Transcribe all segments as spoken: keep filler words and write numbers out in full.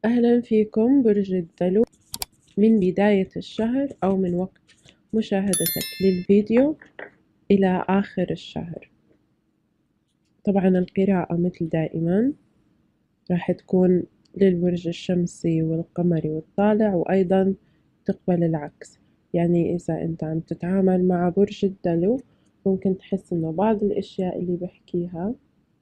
أهلا فيكم برج الدلو. من بداية الشهر أو من وقت مشاهدتك للفيديو إلى آخر الشهر. طبعا القراءة مثل دائما راح تكون للبرج الشمسي والقمري والطالع، وأيضا تقبل العكس. يعني إذا أنت عم تتعامل مع برج الدلو ممكن تحس إنه بعض الأشياء اللي بحكيها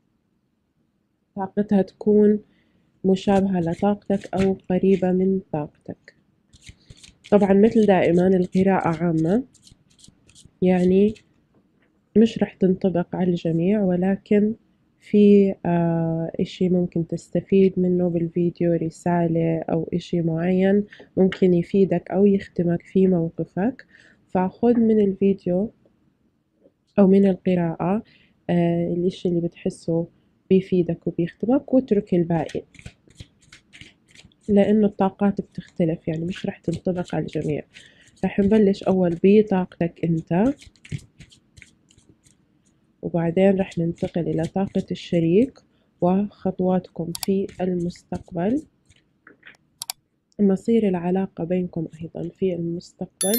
طاقتها تكون مشابهة لطاقتك أو قريبة من طاقتك. طبعا مثل دائما القراءة عامة، يعني مش رح تنطبق على الجميع، ولكن في آه إشي ممكن تستفيد منه بالفيديو، رسالة أو إشي معين ممكن يفيدك أو يخدمك في موقفك، فخذ من الفيديو أو من القراءة آه الإشي اللي بتحسه بيفيدك وبيخدمك، واترك الباقي، لأنه الطاقات بتختلف، يعني مش رح تنطبق على الجميع. رح نبلش أول بطاقتك أنت، وبعدين رح ننتقل إلى طاقة الشريك وخطواتكم في المستقبل، مصير العلاقة بينكم أيضا في المستقبل،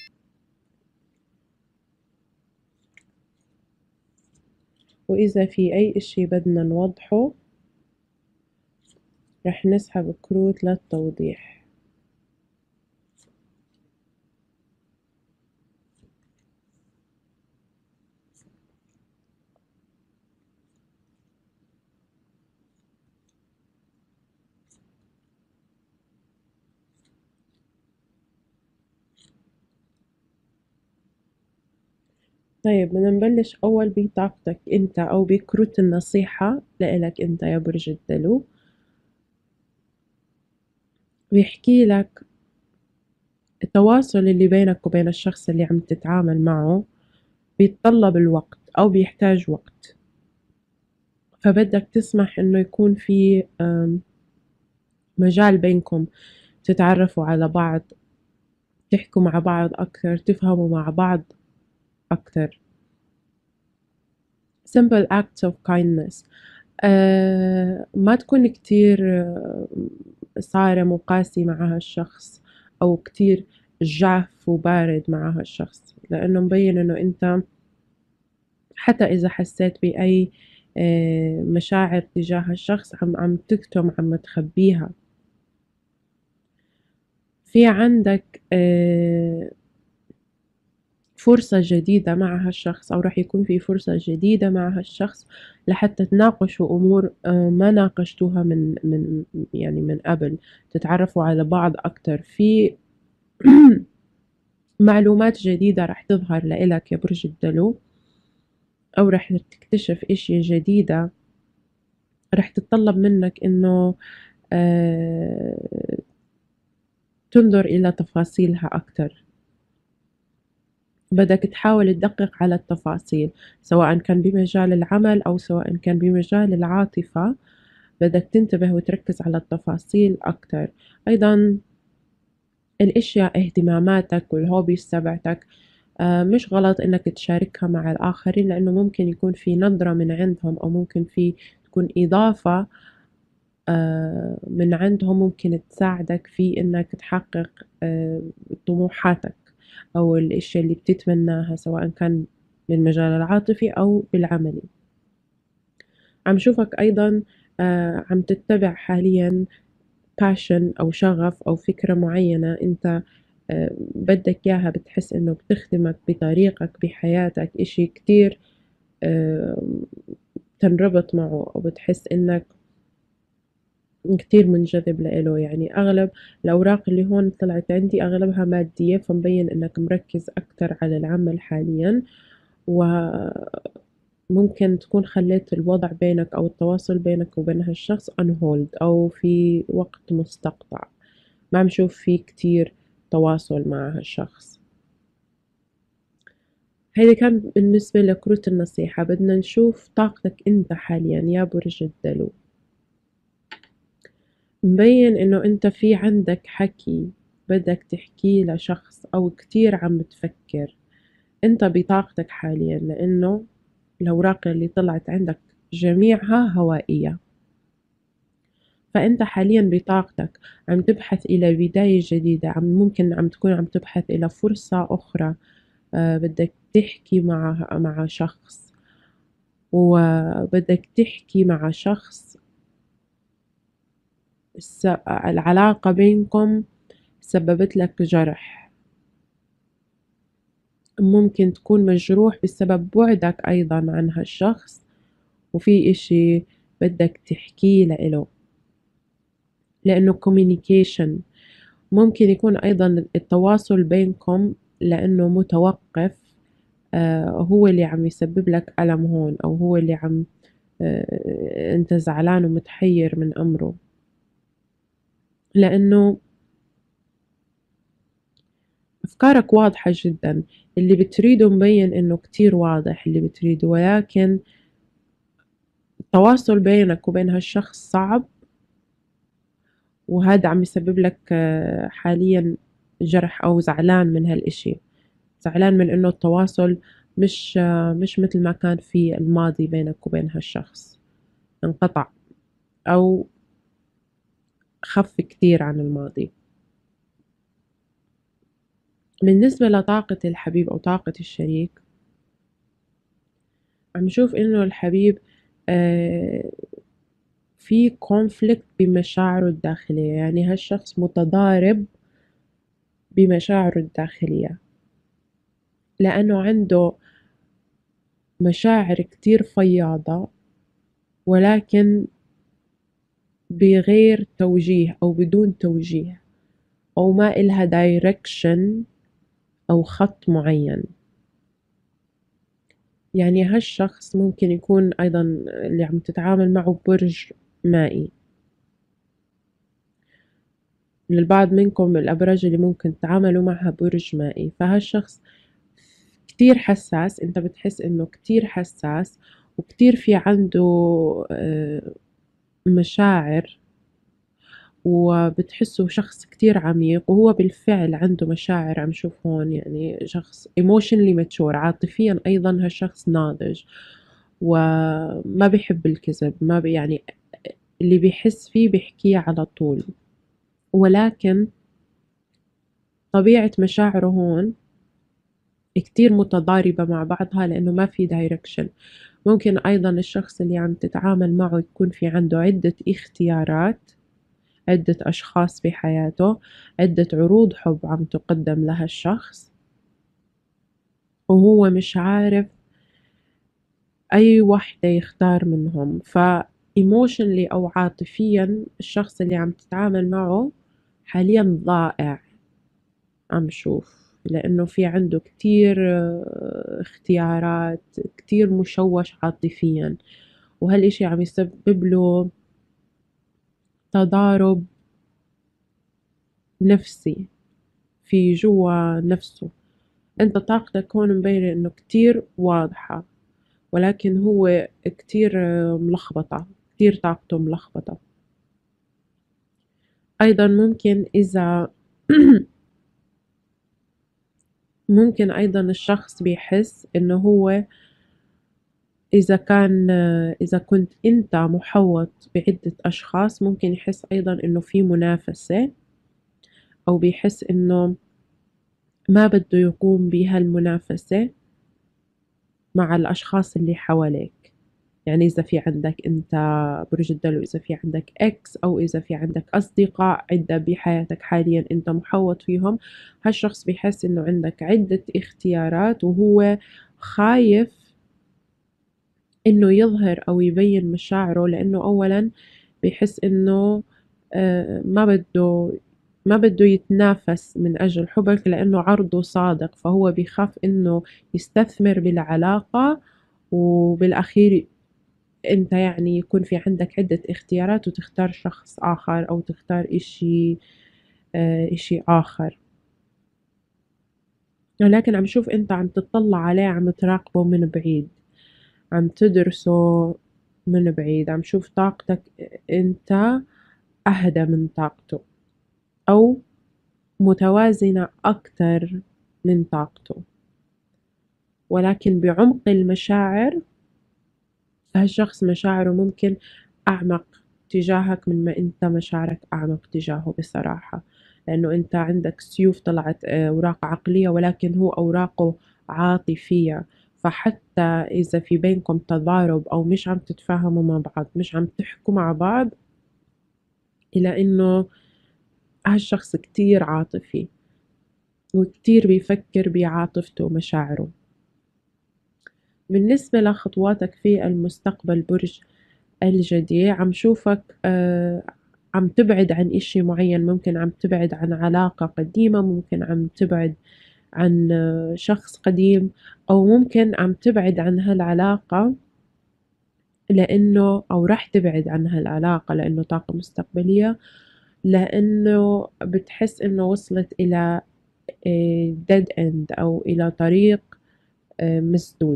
وإذا في أي إشي بدنا نوضحه رح نسحب كروت للتوضيح. طيب بدنا نبلش أول بطاقتك أنت أو بكروت النصيحة لإلك أنت يا برج الدلو. بيحكي لك التواصل اللي بينك وبين الشخص اللي عم تتعامل معه بيتطلب الوقت أو بيحتاج وقت، فبدك تسمح إنه يكون في مجال بينكم تتعرفوا على بعض، تحكوا مع بعض أكثر، تفهموا مع بعض أكثر. simple acts of kindness. آه ما تكون كتير آه صارم وقاسي مع هالشخص، أو كتير جاف وبارد مع هالشخص، لأنه مبين إنه أنت حتى إذا حسيت بأي آه مشاعر تجاه الشخص عم عم تكتم، عم تخبيها. في عندك آه فرصة جديدة مع هالشخص، أو راح يكون في فرصة جديدة مع هالشخص لحتى تناقشوا أمور ما ناقشتوها من من يعني من قبل، تتعرفوا على بعض أكتر. في معلومات جديدة راح تظهر لإلك يا برج الدلو، أو راح تكتشف إشي جديدة راح تتطلب منك إنه آه تنظر إلى تفاصيلها أكتر. بدك تحاول تدقق على التفاصيل، سواء كان بمجال العمل أو سواء كان بمجال العاطفة، بدك تنتبه وتركز على التفاصيل أكتر. أيضا الأشياء اهتماماتك والهوبيز تبعتك آه مش غلط إنك تشاركها مع الآخرين، لأنه ممكن يكون في نظرة من عندهم، أو ممكن في تكون إضافة آه من عندهم ممكن تساعدك في إنك تحقق آه طموحاتك أو الأشياء اللي بتتمناها، سواء كان بالمجال العاطفي أو بالعملي. عم شوفك أيضا آه عم تتبع حاليا passion أو شغف أو فكرة معينة أنت آه بدك إياها، بتحس إنه بتخدمك بطريقك بحياتك، إشي كتير آه تنربط معه، أو بتحس إنك كتير منجذب لإله. يعني أغلب الأوراق اللي هون طلعت عندي أغلبها مادية، فمبين إنك مركز أكتر على العمل حاليا، وممكن تكون خليت الوضع بينك أو التواصل بينك وبين هالشخص on hold أو في وقت مستقطع، ما عم شوف في كتير تواصل مع هالشخص. هيدا كان بالنسبة لكروت النصيحة. بدنا نشوف طاقتك أنت حاليا يا برج الدلو. مبين إنه أنت في عندك حكي بدك تحكيه لشخص، أو كتير عم تفكر أنت بطاقتك حاليا، لأنه الأوراق اللي طلعت عندك جميعها هوائية، فأنت حاليًا بطاقتك عم تبحث إلى بداية جديدة، عم ممكن عم تكون عم تبحث إلى فرصة أخرى، آآ بدك تحكي مع مع شخص، وبدك تحكي مع شخص س العلاقة بينكم سببت لك جرح، ممكن تكون مجروح بسبب بُعدك أيضًا عن هالشخص، وفي إشي بدك تحكيه لإله، لإنه communication ممكن يكون أيضًا التواصل بينكم لإنه متوقف، آآ هو اللي عم يسبب لك ألم هون، أو هو اللي عم آآ أنت زعلان ومتحيّر من أمره، لإنه أفكارك واضحة جدًا، اللي بتريده مبين إنه كتير واضح اللي بتريده، ولكن التواصل بينك وبين هالشخص صعب، وهذا عم يسبب لك آه، حاليًا جرح أو زعلان من هالإشي، زعلان من إنه التواصل مش آه، مش متل ما كان في الماضي بينك وبين هالشخص، انقطع أو خف كتير عن الماضي. بالنسبة لطاقة الحبيب أو طاقة الشريك، عم نشوف إنه الحبيب آآ في conflict بمشاعره الداخلية، يعني هالشخص متضارب بمشاعره الداخلية، لأنه عنده مشاعر كتير فياضة، ولكن بغير توجيه أو بدون توجيه، أو ما إلها direction أو خط معين. يعني هالشخص ممكن يكون أيضًا اللي عم تتعامل معه برج مائي، للبعض منكم الأبراج اللي ممكن تتعاملوا معها برج مائي، فهالشخص كتير حساس، أنت بتحس إنه كتير حساس وكتير في عنده آآ مشاعر، وبتحسه شخص كتير عميق، وهو بالفعل عنده مشاعر عم شوف هون، يعني شخص emotionally mature عاطفيًا أيضًا هالشخص ناضج، وما بيحب الكذب، ما بي يعني اللي بيحس فيه بيحكيه على طول، ولكن طبيعة مشاعره هون كتير متضاربة مع بعضها لإنه ما في direction. ممكن أيضًا الشخص اللي عم تتعامل معه يكون في عنده عدة اختيارات، عدة أشخاص بحياته، عدة عروض حب عم تُقدّم لهالشخص، وهو مش عارف أي واحدة يختار منهم، ف emotionally أو عاطفيًا الشخص اللي عم تتعامل معه حاليًا ضائع عم شوف، لإنه في عنده كتير آه، اختيارات، كتير مشوّش عاطفيًا، وهالإشي عم يسبب له تضارب نفسي في جوا نفسه. أنت طاقتك هون مبينة إنه كتير واضحة، ولكن هو كتير آه، ملخبطة، كتير طاقته ملخبطة. أيضًا ممكن إذا ممكن أيضًا الشخص بيحس إنه هو إذا كان إذا كنت أنت محوّط بعدة أشخاص ممكن يحس أيضًا إنه في منافسة، أو بيحس إنه ما بده يقوم بهالمنافسة مع الأشخاص اللي حواليك، يعني إذا في عندك أنت برج الدلو، إذا في عندك إكس أو إذا في عندك أصدقاء عدة بحياتك حاليًا أنت محوّط فيهم، هالشخص بيحس إنه عندك عدة اختيارات وهو خايف إنه يظهر أو يبيّن مشاعره، لإنه أولًا بيحس إنه آآ ما بده ما بده يتنافس من أجل حُبك لإنه عرضه صادق، فهو بيخاف إنه يستثمر بالعلاقة، وبالأخير أنت يعني يكون في عندك عدة اختيارات وتختار شخص آخر أو تختار إشي آآ إشي آخر، ولكن عم شوف أنت عم تطلّع عليه عم تراقبه من بعيد. عم تدرسه من بعيد، عم شوف طاقتك أنت أهدى من طاقته، أو متوازنة أكتر من طاقته، ولكن بعمق المشاعر فهالشخص مشاعره ممكن أعمق تجاهك من ما أنت مشاعرك أعمق تجاهه بصراحة، لأنه أنت عندك سيوف طلعت أوراق عقلية ولكن هو أوراقه عاطفية، فحتى إذا في بينكم تضارب أو مش عم تتفاهموا مع بعض، مش عم تحكوا مع بعض، إلا إنه هالشخص كتير عاطفي وكتير بيفكر بعاطفته ومشاعره. بالنسبة لخطواتك في المستقبل برج الجدي، عم شوفك آه عم تبعد عن إشي معين، ممكن عم تبعد عن علاقة قديمة، ممكن عم تبعد عن آه شخص قديم، أو ممكن عم تبعد عن هالعلاقة لأنه أو راح تبعد عن هالعلاقة لأنه طاقة مستقبلية، لأنه بتحس إنه وصلت إلى dead end أو إلى طريق مسدود.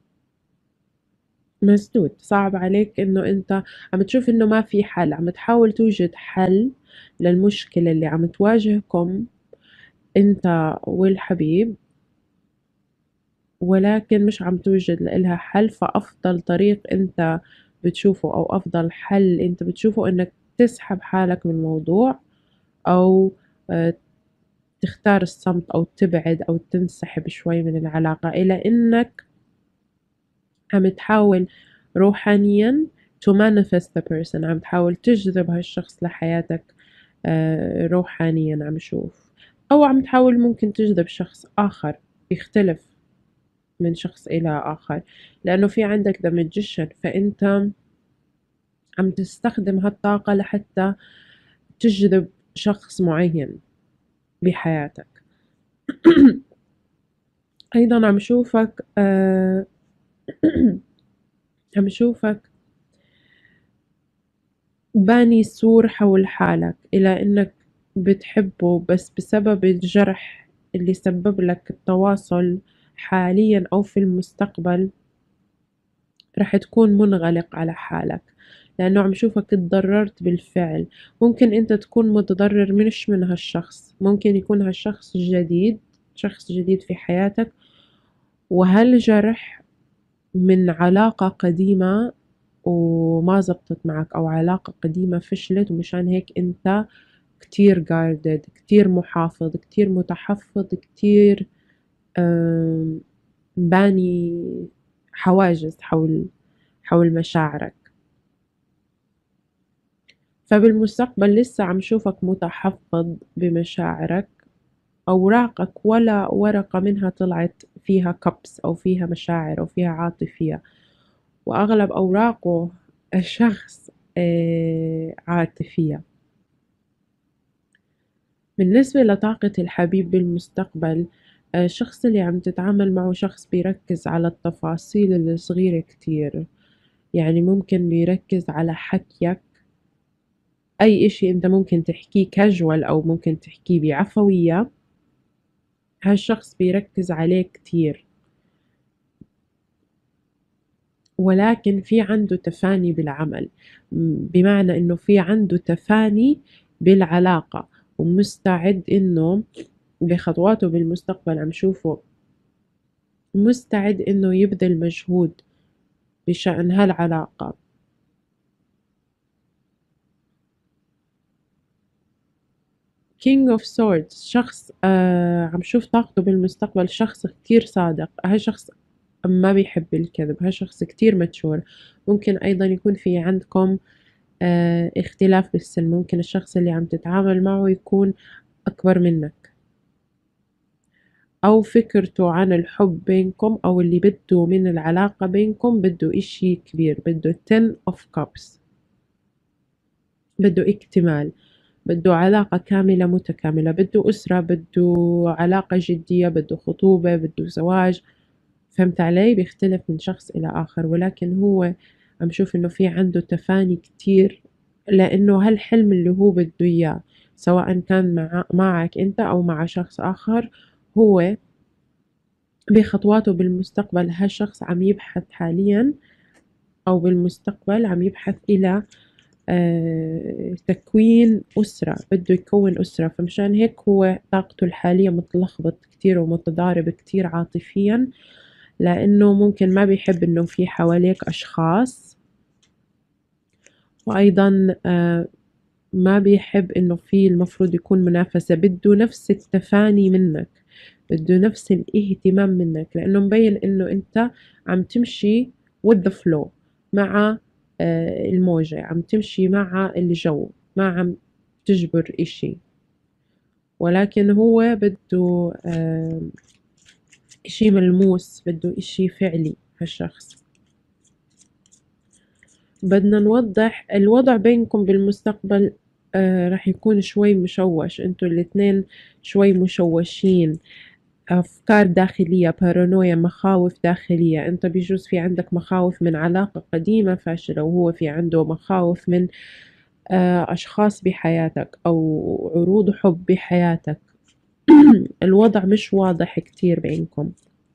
مسدود، صعب عليك إنه أنت عم تشوف إنه ما في حل، عم تحاول توجد حل للمشكلة اللي عم تواجهكم أنت والحبيب، ولكن مش عم توجد لإلها حل، فأفضل طريق أنت بتشوفه أو أفضل حل أنت بتشوفه إنك تسحب حالك من الموضوع أو تختار الصمت أو تبعد أو تنسحب شوي من العلاقة، إلى إنك عم تحاول روحانيًا to manifest the person، عم تحاول تجذب هالشخص لحياتك آه روحانيًا عم شوف، أو عم تحاول ممكن تجذب شخص آخر يختلف من شخص إلى آخر، لأنه في عندك the magician، فأنت عم تستخدم هالطاقة لحتى تجذب شخص معين بحياتك. أيضًا عم شوفك آه عم شوفك باني سور حول حالك إلى إنك بتحبه، بس بسبب الجرح اللي سبب لك التواصل حاليًا أو في المستقبل رح تكون منغلق على حالك، لأنه عم شوفك اتضررت بالفعل، ممكن أنت تكون متضرر مش من هالشخص، ممكن يكون هالشخص جديد، شخص جديد في حياتك، وهالجرح من علاقة قديمة وما زبطت معك أو علاقة قديمة فشلت، ومشان هيك أنت كتير guarded، كتير محافظ، كتير متحفظ، كتير باني حواجز حول حول مشاعرك. فبالمستقبل لسه عم شوفك متحفظ بمشاعرك، أوراقك ولا ورقة منها طلعت فيها cups أو فيها مشاعر أو فيها عاطفية، وأغلب أوراقه الشخص عاطفية. بالنسبة لطاقة الحبيب بالمستقبل، الشخص اللي عم تتعامل معه شخص بيركز على التفاصيل الصغيرة كتير، يعني ممكن بيركز على حكيك، أي إشي أنت ممكن تحكيه casual أو ممكن تحكيه بعفوية، هالشخص بيركز عليه كتير، ولكن في عنده تفاني بالعمل، بمعنى إنه في عنده تفاني بالعلاقة، ومستعد إنه بخطواته بالمستقبل عم شوفه مستعد إنه يبذل مجهود بشأن هالعلاقة. King of Swords، شخص آه عم شوف طاقته بالمستقبل شخص كتير صادق، هالشخص ما بيحب الكذب، هالشخص كتير ماتشور، ممكن أيضا يكون في عندكم آه اختلاف بالسن، ممكن الشخص اللي عم تتعامل معه يكون أكبر منك، أو فكرته عن الحب بينكم أو اللي بده من العلاقة بينكم بده إشي كبير، بده ten of cups، بده اكتمال، بده علاقة كاملة متكاملة، بده أسرة، بده علاقة جدية، بده خطوبة، بده زواج، فهمت علي؟ بيختلف من شخص إلى آخر، ولكن هو عم شوف إنه في عنده تفاني كتير، لإنه هالحلم اللي هو بده إياه سواء كان مع معك أنت أو مع شخص آخر، هو بخطواته بالمستقبل هالشخص عم يبحث حاليًا أو بالمستقبل عم يبحث إلى آه تكوين أسرة، بده يكون أسرة، فمشان هيك هو طاقته الحالية متلخبط كتير ومتضارب كتير عاطفيًا، لأنه ممكن ما بيحب إنه في حواليك أشخاص، وأيضًا آآ ما بيحب إنه في المفروض يكون منافسة، بده نفس التفاني منّك، بده نفس الاهتمام منّك، لإنه مبين إنه أنت عم تمشي with the flow مع آآ الموجة، عم تمشي مع الجو، ما عم تجبر إشي، ولكن هو بده آمم إشي ملموس، بده إشي فعلي هالشخص. بدنا نوضّح الوضع بينكم بالمستقبل آآ راح يكون شوي مشوّش، أنتم الاتنين شوي مشوّشين، أفكار داخلية، paranoia، مخاوف داخلية، أنت بيجوز في عندك مخاوف من علاقة قديمة فاشلة، وهو في عنده مخاوف من آآ أشخاص بحياتك أو عروض حُب بحياتك. الوضع مش واضح كتير بينكم،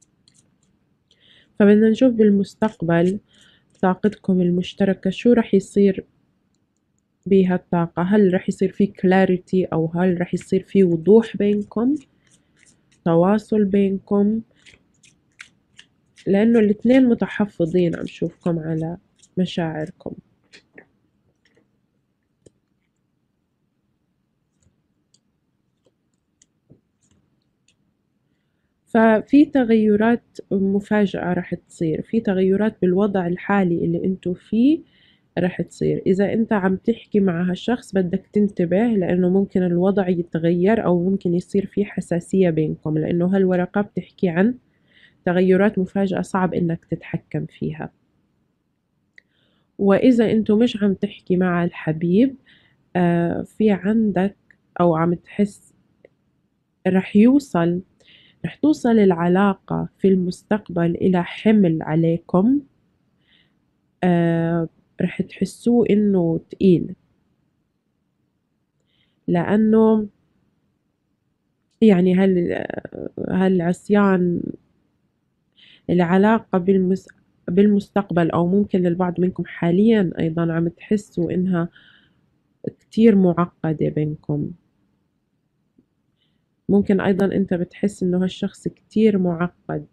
فبدنا نشوف بالمستقبل طاقتكم المشتركة شو راح يصير بهالطاقة، هل راح يصير في clarity أو هل راح يصير في وضوح بينكم، تواصل بينكم، لإنه الاتنين متحفظين عم شوفكم على مشاعركم. ففي تغيرات مفاجئة راح تصير، في تغيرات بالوضع الحالي اللي انتو فيه راح تصير. إذا أنت عم تحكي مع هالشخص بدك تنتبه، لأنه ممكن الوضع يتغير أو ممكن يصير في حساسية بينكم، لأنه هالورقة بتحكي عن تغيرات مفاجئة صعب إنك تتحكم فيها. وإذا أنتو مش عم تحكي مع الحبيب آه في عندك أو عم تحس رح يوصل رح توصل العلاقة في المستقبل إلى حمل عليكم، آه رح تحسوه إنه تقيل، لأنه يعني هال هالعصيان العلاقة بالمس بالمستقبل أو ممكن للبعض منكم حاليًا أيضًا عم تحسوا إنها كتير معقدة بينكم، ممكن أيضًا أنت بتحس إنه هالشخص كتير معقد،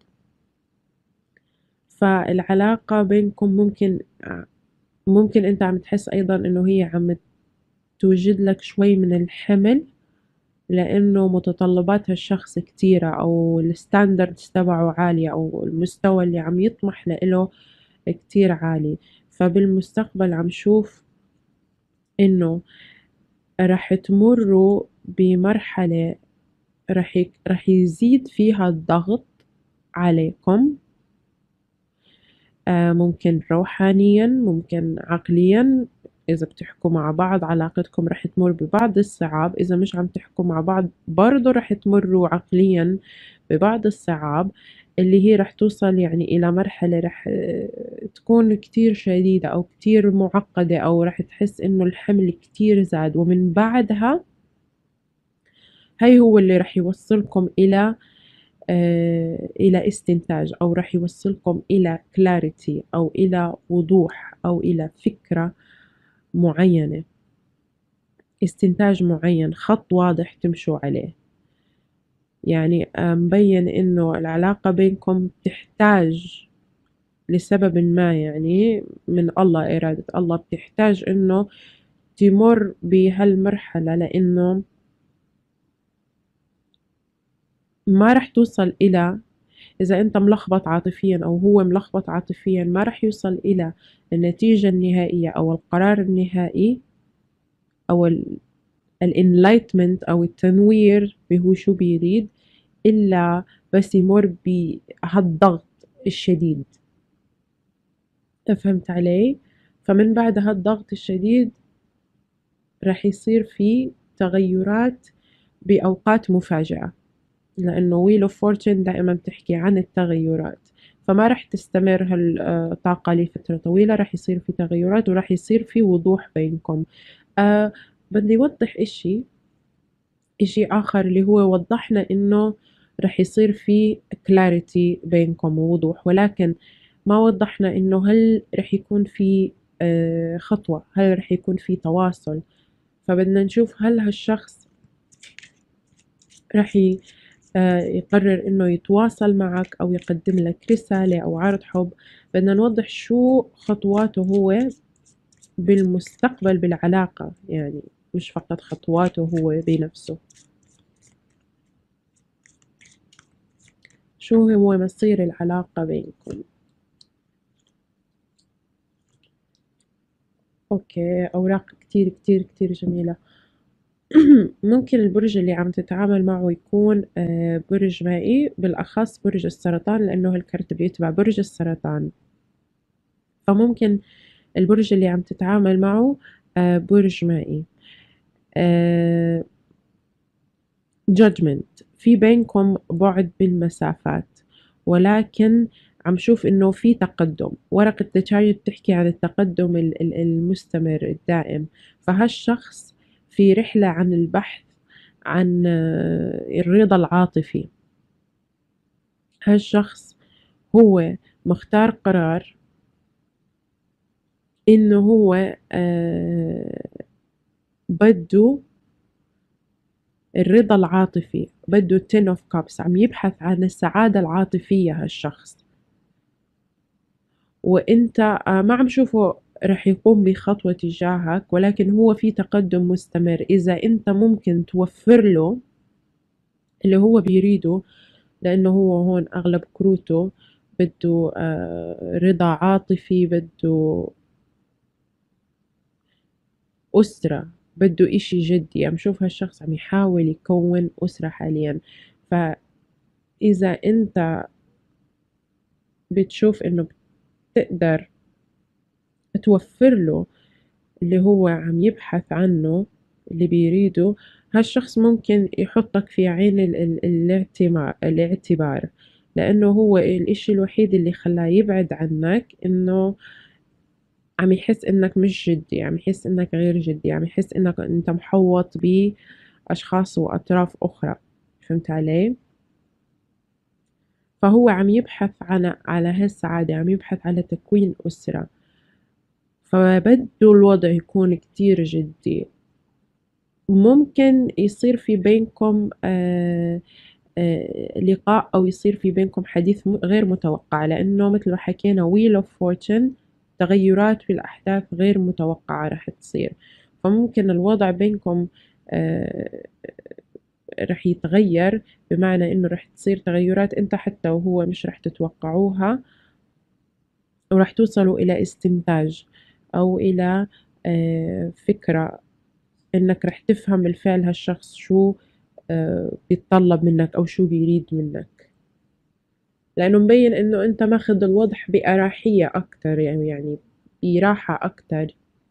فالعلاقة بينكم ممكن ممكن أنت عم تحس أيضًا إنه هي عم توجد لك شوي من الحمل، لإنه متطلبات هالشخص كتيرة أو الstandards تبعه عالية أو المستوى اللي عم يطمح لإله كتير عالي. فبالمستقبل عم شوف إنه راح تمروا بمرحلة راح ي راح يزيد فيها الضغط عليكم، آآ ممكن روحانيًا، ممكن عقليًا، إذا بتحكوا مع بعض علاقتكم رح تمُر ببعض الصعاب، إذا مش عم تحكوا مع بعض برضه رح تمروا عقليًا ببعض الصعاب، اللي هي رح توصل يعني إلى مرحلة رح تكون كتير شديدة أو كتير معقدة أو رح تحس إنه الحمل كتير زاد، ومن بعدها هي هو اللي رح يوصّلكم إلى آآ إلى استنتاج أو رح يوصّلكم إلى clarity أو إلى وضوح أو إلى فكرة معيّنة، استنتاج معيّن، خط واضح تمشوا عليه. يعني آآ مبيّن إنه العلاقة بينكم تحتاج لسببٍ ما يعني من الله إرادة الله بتحتاج إنه تمُر بهالمرحلة، لإنه ما رح توصل إلى إذا أنت ملخبط عاطفيًا أو هو ملخبط عاطفيًا ما رح يوصل إلى النتيجة النهائية أو القرار النهائي أو ال الenlightenment أو التنوير بهو شو بيريد إلا بس يمُر بهالضغط الشديد، فهمت علي؟ فمن بعد هالضغط الشديد رح يصير في تغيُّرات بأوقات مفاجئة. لإنه wheel of fortune دائمًا بتحكي عن التغيُّرات، فما رح تستمر هالطاقة لفترة طويلة، رح يصير في تغيُّرات ورح يصير في وضوح بينكم. آآ بدي أوضّح إشي، إشي آخر اللي هو وضّحنا إنه رح يصير في clarity بينكم ووضوح، ولكن ما وضّحنا إنه هل رح يكون في آآ خطوة، هل رح يكون في تواصل، فبدنا نشوف هل هالشخص رح ي آآ يقرر إنه يتواصل معك أو يقدم لك رسالة أو عرض حب. بدنا نوضح شو خطواته هو بالمستقبل بالعلاقة، يعني مش فقط خطواته هو بنفسه. شو هو مصير العلاقة بينكم؟ أوكي، أوراق كتير كتير كتير جميلة. ممكن البرج اللي عم تتعامل معه يكون آه، برج مائي، بالأخص برج السرطان، لأنه هالكرت بيتبع برج السرطان. فممكن البرج اللي عم تتعامل معه آه، برج مائي. آه، judgment، في بينكم بعد بالمسافات، ولكن عم شوف إنه في تقدم. ورقة the chariot بتحكي عن التقدم المستمر الدائم. فهالشخص في رحلة عن البحث عن الرضا العاطفي. هالشخص هو مختار قرار إنه هو بده الرضا العاطفي، بده ten of cups، عم يبحث عن السعادة العاطفية هالشخص. وانت ما عم شوفه رح يقوم بخطوة تجاهك، ولكن هو في تقدم مستمر. إذا أنت ممكن توفر له اللي هو بيريده، لأنه هو هون أغلب كروته بده رضا عاطفي، بده أسرة، بده إشي جدي. عم شوف هالشخص عم يحاول يكون أسرة حاليا. فإذا أنت بتشوف إنه بتقدر توفر له اللي هو عم يبحث عنه، اللي بيريده، هالشخص ممكن يحطك في عين ال ال الاعتمار الاعتبار، لأنه هو الإشي الوحيد اللي خلاه يبعد عنك إنه عم يحس إنك مش جدي، عم يحس إنك غير جدي، عم يحس إنك أنت محوط بأشخاص وأطراف أخرى. فهمت علي؟ فهو عم يبحث عن على هالسعادة، عم يبحث على تكوين أسرة، فبده الوضع يكون كتير جدي. ممكن يصير في بينكم آه آه لقاء، أو يصير في بينكم حديث غير متوقع، لأنه مثل ما حكينا wheel of fortune، تغيرات في الأحداث غير متوقعة رح تصير. فممكن الوضع بينكم آه رح يتغير، بمعنى إنه رح تصير تغيرات أنت حتى وهو مش رح تتوقعوها، ورح توصلوا إلى استنتاج أو إلى آه فكرة إنك رح تفهم بالفعل هالشخص شو آه بيتطلب منك أو شو بيريد منك، لأنه مبين إنه أنت ماخذ الوضع بأراحية أكتر، يعني يعني براحة أكتر،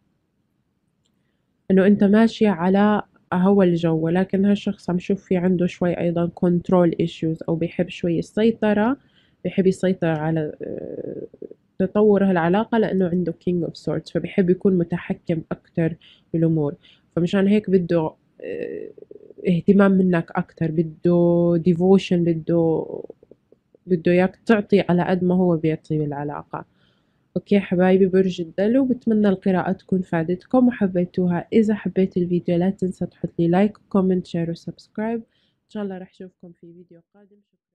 إنه أنت ماشي على هوا الجو. ولكن هالشخص عم شوف في عنده شوي أيضا control issues، أو بيحب شوي السيطرة، بيحب يسيطر على آه تطور هالعلاقة، لأنه عنده king of swords، فبيحب يكون متحكم أكتر بالأمور. فمشان هيك بده اه اهتمام منك أكتر، بده devotion، بده بده إياك تعطي على قد ما هو بيعطي بالعلاقة. أوكي حبايبي برج الدلو، بتمنى القراءة تكون فادتكم وحبيتوها. إذا حبيت الفيديو لا تنسى تحط لي لايك وكومنت شير وسبسكرايب. إن شاء الله رح أشوفكم في فيديو قادم.